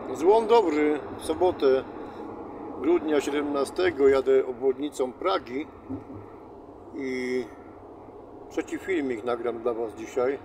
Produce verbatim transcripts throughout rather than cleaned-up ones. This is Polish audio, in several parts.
Złom dobry, w sobotę grudnia siedemnastego jadę obwodnicą Pragi i trzeci filmik nagram dla Was dzisiaj.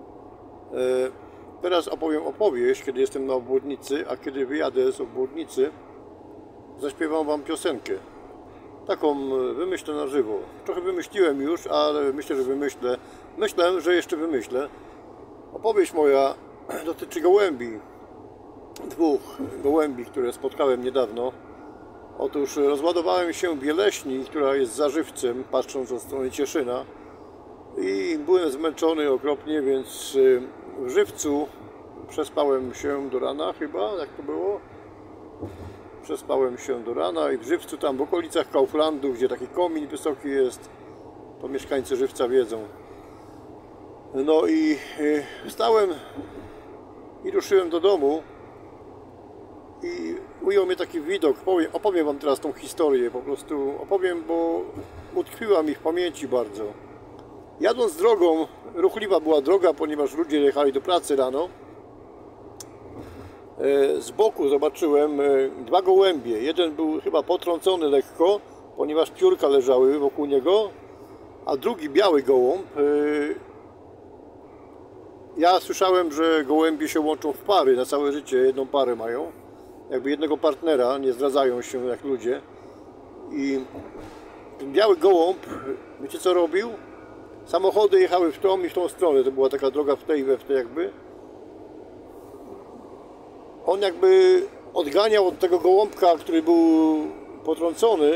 Teraz opowiem opowieść, kiedy jestem na obwodnicy, a kiedy wyjadę z obwodnicy, zaśpiewam Wam piosenkę. Taką wymyślę na żywo. Trochę wymyśliłem już, ale myślę, że wymyślę. Myślę, że jeszcze wymyślę. Opowieść moja dotyczy gołębi. Dwóch gołębi, które spotkałem niedawno. Otóż rozładowałem się w Bieleśni, która jest za Żywcem, patrząc od strony Cieszyna. I byłem zmęczony okropnie, więc w Żywcu przespałem się do rana chyba, jak to było? Przespałem się do rana i w Żywcu, tam w okolicach Kauflandu, gdzie taki komin wysoki jest, to mieszkańcy Żywca wiedzą. No i wstałem i ruszyłem do domu i ujął mnie taki widok. Opowiem, opowiem Wam teraz tą historię, po prostu opowiem, bo utkwiła mi w pamięci bardzo. Jadąc drogą, ruchliwa była droga, ponieważ ludzie jechali do pracy rano. Z boku zobaczyłem dwa gołębie. Jeden był chyba potrącony lekko, ponieważ piórka leżały wokół niego, a drugi biały gołąb. Ja słyszałem, że gołębie się łączą w pary, na całe życie jedną parę mają. Jakby jednego partnera, nie zdradzają się jak ludzie. I ten biały gołąb, wiecie co robił? Samochody jechały w tą i w tą stronę, to była taka droga w tej i we w tej jakby. On jakby odganiał od tego gołąbka, który był potrącony,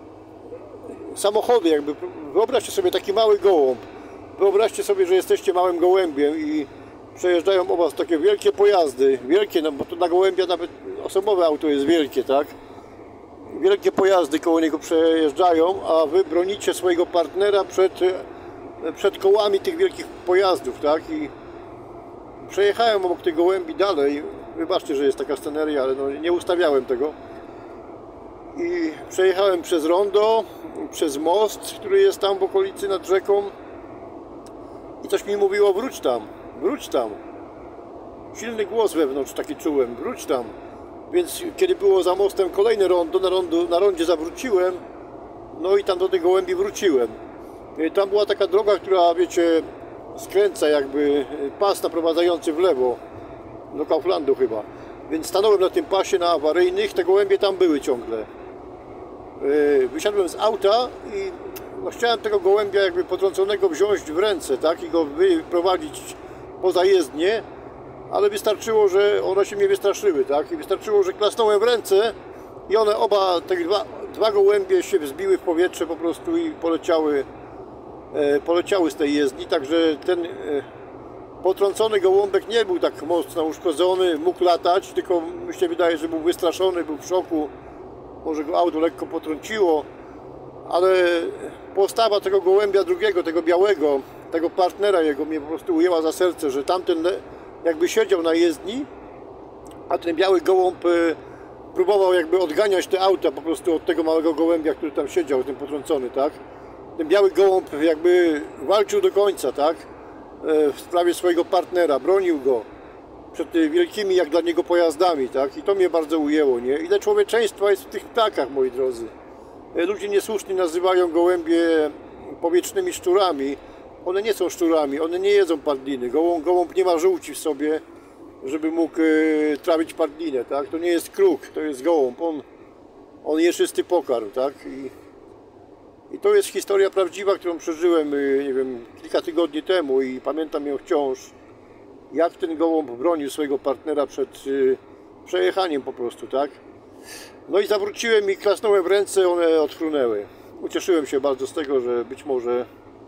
samochody jakby. Wyobraźcie sobie taki mały gołąb. Wyobraźcie sobie, że jesteście małym gołębiem i przejeżdżają obok takie wielkie pojazdy. Wielkie, no bo to dla gołębia nawet osobowe auto jest wielkie, tak? Wielkie pojazdy koło niego przejeżdżają, a wy bronicie swojego partnera przed, przed kołami tych wielkich pojazdów, tak? I przejechałem obok tych gołębi dalej. Wybaczcie, że jest taka sceneria, ale no nie ustawiałem tego. I przejechałem przez rondo, przez most, który jest tam w okolicy nad rzeką. I coś mi mówiło, wróć tam, wróć tam. Silny głos wewnątrz taki czułem, wróć tam. Więc kiedy było za mostem kolejne rondo, na, rondo, na rondzie zawróciłem, no i tam do tej gołębi wróciłem. I tam była taka droga, która, wiecie, skręca jakby pas naprowadzający w lewo, do Kauflandu chyba. Więc stanąłem na tym pasie na awaryjnych, te gołębie tam były ciągle. Wysiadłem z auta i no, chciałem tego gołębia jakby potrąconego wziąć w ręce, tak, i go wyprowadzić poza jezdnię, ale wystarczyło, że one się mnie wystraszyły, tak, i wystarczyło, że klasnąłem w ręce i one oba, te dwa, dwa gołębie się wzbiły w powietrze po prostu i poleciały, e, poleciały z tej jezdni, także ten e, potrącony gołąbek nie był tak mocno uszkodzony, mógł latać, tylko mi się wydaje, że był wystraszony, był w szoku, może go auto lekko potrąciło, ale postawa tego gołębia drugiego, tego białego, tego partnera jego mnie po prostu ujęła za serce, że tamten jakby siedział na jezdni, a ten biały gołąb próbował jakby odganiać te auta po prostu od tego małego gołębia, który tam siedział, ten potrącony, tak? Ten biały gołąb jakby walczył do końca, tak? W sprawie swojego partnera, bronił go przed tymi wielkimi jak dla niego pojazdami, tak? I to mnie bardzo ujęło, nie? Ile człowieczeństwa jest w tych ptakach, moi drodzy. Ludzie niesłusznie nazywają gołębie powietrznymi szczurami. One nie są szczurami, one nie jedzą padliny. Gołąb, gołąb nie ma żółci w sobie, żeby mógł e, trawić padlinę, tak? To nie jest kruk, to jest gołąb. On, on je czysty pokarm, tak? I, I to jest historia prawdziwa, którą przeżyłem, nie wiem, kilka tygodni temu i pamiętam ją wciąż. Jak ten gołąb bronił swojego partnera przed e, przejechaniem po prostu, tak? No i zawróciłem i klasnąłem w ręce, one odfrunęły. Ucieszyłem się bardzo z tego, że być może,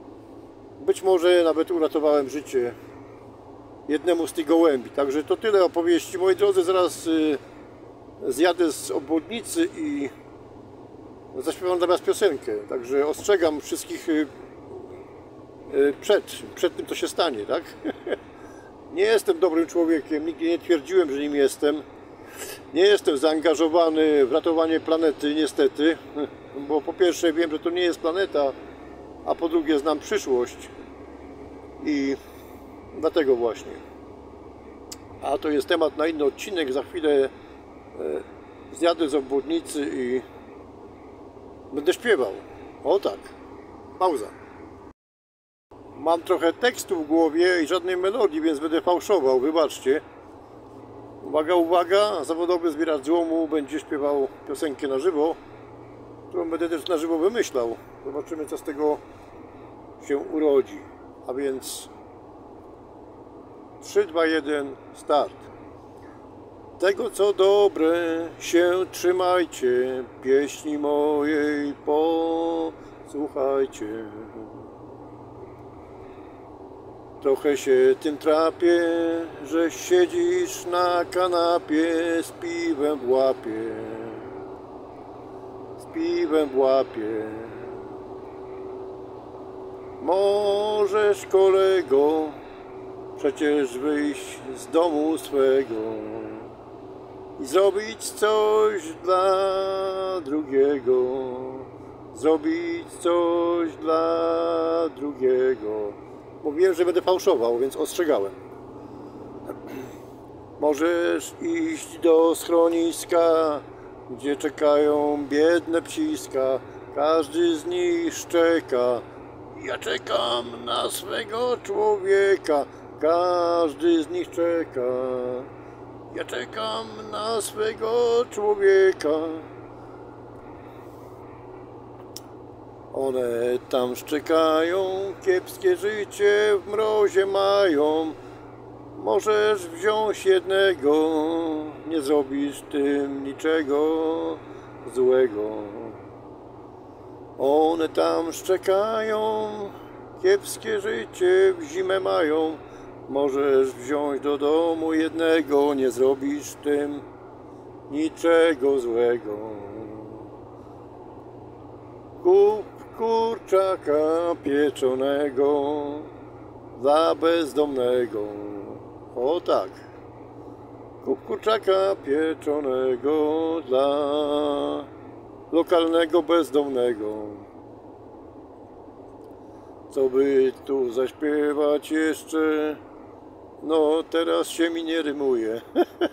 być może nawet uratowałem życie jednemu z tych gołębi. Także to tyle opowieści. Moi drodzy, zaraz y, zjadę z obwodnicy i zaśpiewam dla Was piosenkę. Także ostrzegam wszystkich y, y, przed, przed tym, co się stanie, tak? Nie jestem dobrym człowiekiem, nigdy nie twierdziłem, że nim jestem. Nie jestem zaangażowany w ratowanie planety, niestety, bo po pierwsze wiem, że to nie jest planeta, a po drugie znam przyszłość i dlatego właśnie. A to jest temat na inny odcinek, za chwilę Zjadę z obwodnicy i będę śpiewał. O tak. Pauza. Mam trochę tekstu w głowie i żadnej melodii, więc będę fałszował, wybaczcie. Uwaga, uwaga, zawodowy zbieracz złomu będzie śpiewał piosenkę na żywo, którą będę też na żywo wymyślał. Zobaczymy, co z tego się urodzi. A więc trzy, dwa, jeden, start. Tego, co dobre, się trzymajcie, pieśni mojej posłuchajcie. Trochę się tym trapię, że siedzisz na kanapie z piwem w łapie, z piwem w łapie. Możesz, kolego, przecież wyjść z domu swego i zrobić coś dla drugiego, zrobić coś dla drugiego. Mówiłem, że będę fałszował, więc ostrzegałem. Możesz iść do schroniska, gdzie czekają biedne psiska. Każdy z nich szczeka. Ja czekam na swego człowieka. Każdy z nich czeka. Ja czekam na swego człowieka. One tam szczekają, kiepskie życie w mrozie mają. Możesz wziąć jednego, nie zrobisz tym niczego złego. One tam szczekają, kiepskie życie w zimę mają. Możesz wziąć do domu jednego, nie zrobisz tym niczego złego. Kup kurczaka pieczonego dla bezdomnego. O tak. Kup kurczaka pieczonego dla lokalnego bezdomnego. Co by tu zaśpiewać jeszcze? No teraz się mi nie rymuje.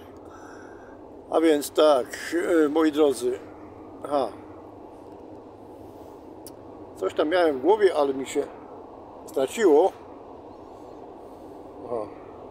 A więc tak, moi drodzy. Aha. Coś tam miałem w głowie, ale mi się straciło. Aha.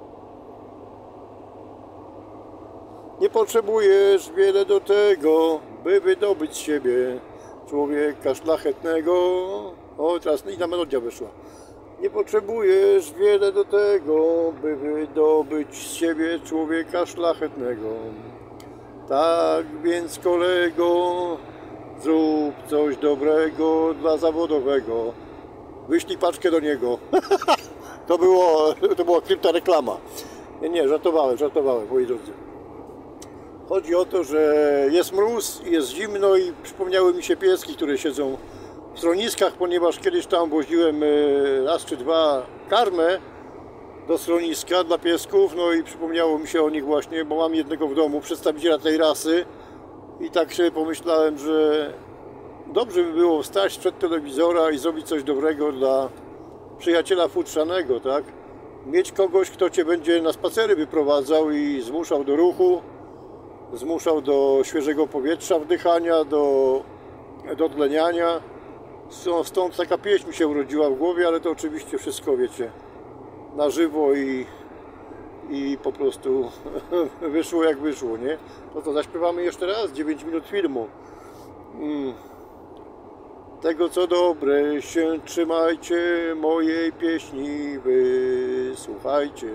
Nie potrzebujesz wiele do tego, by wydobyć z siebie człowieka szlachetnego. O, teraz inna melodia wyszła. Nie potrzebujesz wiele do tego, by wydobyć z siebie człowieka szlachetnego. Tak więc, kolego, zrób coś dobrego dla zawodowego. Wyślij paczkę do niego. To było, to była krypta reklama. Nie, nie, żartowałem, żartowałem, moi drodzy. Chodzi o to, że jest mróz, jest zimno i przypomniały mi się pieski, które siedzą w schroniskach, ponieważ kiedyś tam woziłem raz czy dwa karmę do schroniska dla piesków, no i przypomniało mi się o nich właśnie, bo mam jednego w domu, przedstawiciela tej rasy. I tak sobie pomyślałem, że dobrze by było wstać przed telewizora i zrobić coś dobrego dla przyjaciela futrzanego, tak? Mieć kogoś, kto Cię będzie na spacery wyprowadzał i zmuszał do ruchu, zmuszał do świeżego powietrza, wdychania, do, do tleniania. Stąd taka pieśń mi się urodziła w głowie, ale to oczywiście wszystko, wiecie, na żywo i i po prostu wyszło jak wyszło, nie? No to zaśpiewamy jeszcze raz, dziewięć minut filmu. Mm. Tego, co dobre, się trzymajcie, mojej pieśni wysłuchajcie.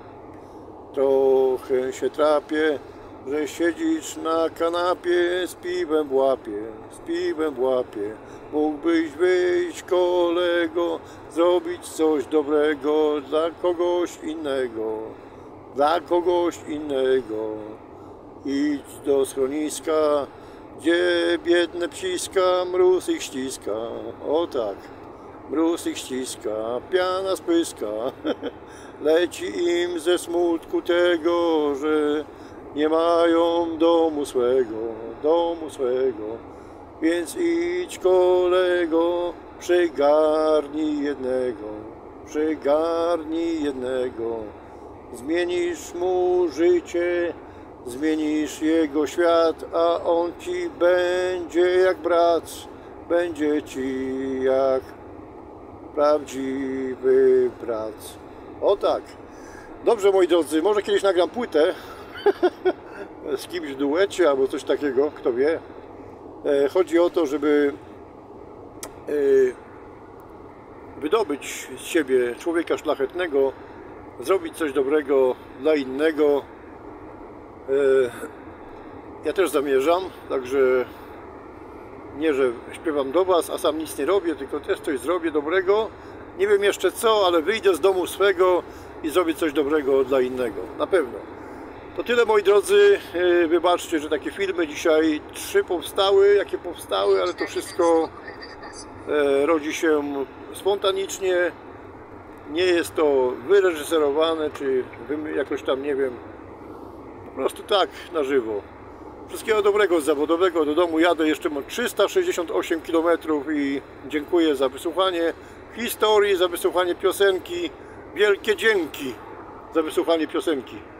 Trochę się trapię, że siedzisz na kanapie z piwem w łapie, z piwem w łapie. Mógłbyś wyjść, kolego, zrobić coś dobrego dla kogoś innego. Dla kogoś innego. Idź do schroniska, gdzie biedne psiska, mróz ich ściska. O tak, mróz ich ściska, piana spyska. Leci im ze smutku tego, że nie mają domu swego, domu swego. Więc idź, kolego, przygarnij jednego, przygarnij jednego. Zmienisz mu życie, zmienisz jego świat, a on ci będzie jak brat, będzie ci jak prawdziwy brat. O tak. Dobrze, moi drodzy, może kiedyś nagram płytę z kimś w duecie albo coś takiego, kto wie. Chodzi o to, żeby wydobyć z siebie człowieka szlachetnego, zrobić coś dobrego dla innego. Ja też zamierzam, także nie, że śpiewam do was, a sam nic nie robię, tylko też coś zrobię dobrego. Nie wiem jeszcze co, ale wyjdę z domu swego i zrobię coś dobrego dla innego, na pewno. To tyle, moi drodzy. Wybaczcie, że takie filmy dzisiaj trzy powstały, jakie powstały, ale to wszystko rodzi się spontanicznie. Nie jest to wyreżyserowane, czy jakoś tam, nie wiem, po prostu tak, na żywo. Wszystkiego dobrego zawodowego. Do domu jadę, jeszcze mam trzysta sześćdziesiąt osiem kilometrów i dziękuję za wysłuchanie historii, za wysłuchanie piosenki. Wielkie dzięki za wysłuchanie piosenki.